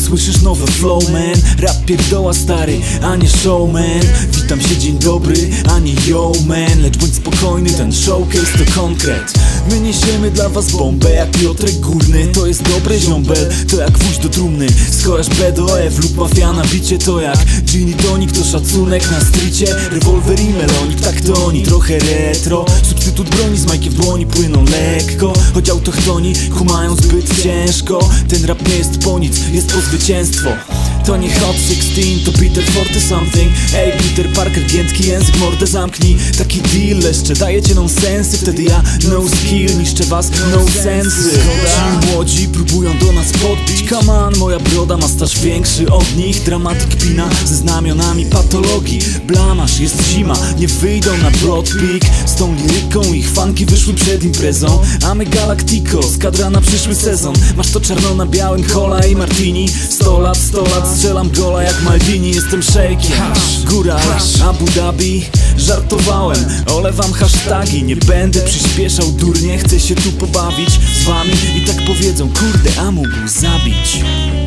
usłyszysz nowe flow, man. Rap pierdoła stary, a nie showman. Witam się, dzień dobry, a nie yo man. Lecz bądź spokojny, ten showcase to konkret. My niesiemy dla was bombę jak Piotrek Górny. To jest dobre ziombel, to jak gwóźdź do trumny. Skojarz B do F lub mafia na bicie. To jak gin i tonik, to szacunek na stricie. Rewolwer i melonik, tak to oni. Trochę retro, substytut broni z majkiem w dłoni. Płyną lekko, choć autochtoni kumają zbyt ciężko. Ten rap nie jest po nic, jest po zwycięstwo. To nie Hot 16, to Peter 40 something. Ej, Peter Parker, giętki język, mordę zamknij. Taki deal jeszcze, dajecie nonsensy. Wtedy ja no skill, niszczę was no sensy. Ci młodzi próbują do nas podbić. Come on, moja broda ma staż większy od nich. Dramatyk pina ze znamionami patologii. Blamasz, jest zima, nie wyjdą na Broad Peak. Z tą liryką ich fanki wyszły przed imprezą. A my Galactico, skadra na przyszły sezon. Masz to czarno na białym, cola i martini. 100 lat, strzelam gola jak Maldini. Jestem szejkiem, góra, Abu Dhabi. Żartowałem, olewam hasztagi. Nie będę przyspieszał, durnie, chcę się tu pobawić z wami. I tak powiedzą, kurde, a mógł zabić.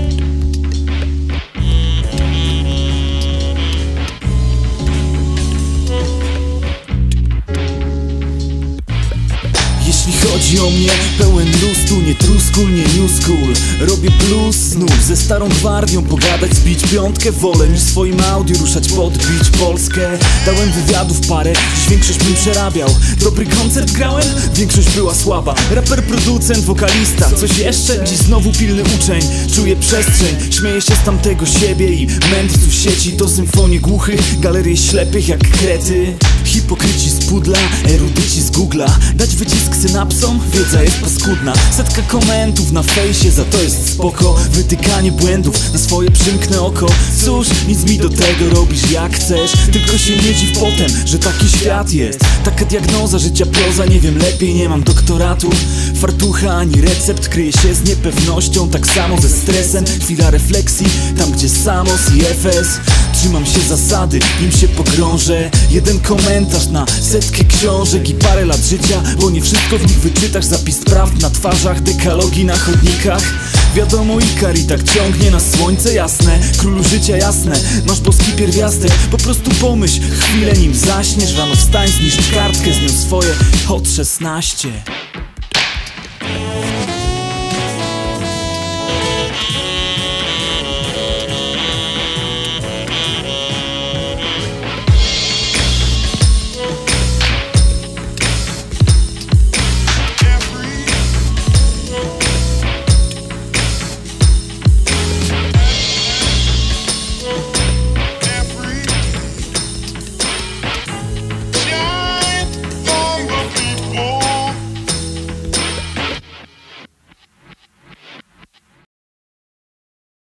Jeśli chodzi o mnie, pełen luz, tu nie true school, nie new school. Robię blues znów, ze starą gwardią pogadać, zbić piątkę. Wolę niż swoim audio ruszać, podbić Polskę. Dałem wywiadów parę, dziś większość bym przerabiał. Dobry koncert grałem? Większość była słaba. Raper, producent, wokalista, coś jeszcze? Dziś znowu pilny uczeń, czuję przestrzeń. Śmieję się z tamtego siebie i mędrców sieci. To symfonie głuchych, galerie ślepych jak krety. Hipokryci z pudla, erudyci z Google'a. Dać wycisk synapsom? Wiedza jest paskudna. Setka komentów na fejsie, za to jest spoko. Wytykanie błędów na swoje przymknę oko. Cóż, nic mi do tego, robisz jak chcesz. Tylko się nie dziw potem, że taki świat jest. Taka diagnoza, życia proza, nie wiem lepiej, nie mam doktoratu. Fartucha ani recept, kryje się z niepewnością. Tak samo ze stresem, chwila refleksji. Tam gdzie Samos i FS. Trzymam się zasady, nim się pogrążę. Jeden komentarz na setkę książek i parę lat życia, bo nie wszystko w nich wyczytasz. Zapis prawd na twarzach, dekalogii na chodnikach. Wiadomo, Ikar i tak ciągnie nas słońce jasne. Królu życia jasne, masz boski pierwiastek. Po prostu pomyśl chwilę nim zaśniesz. Rano wstań, zniszcz kartkę, z nią swoje Hot 16.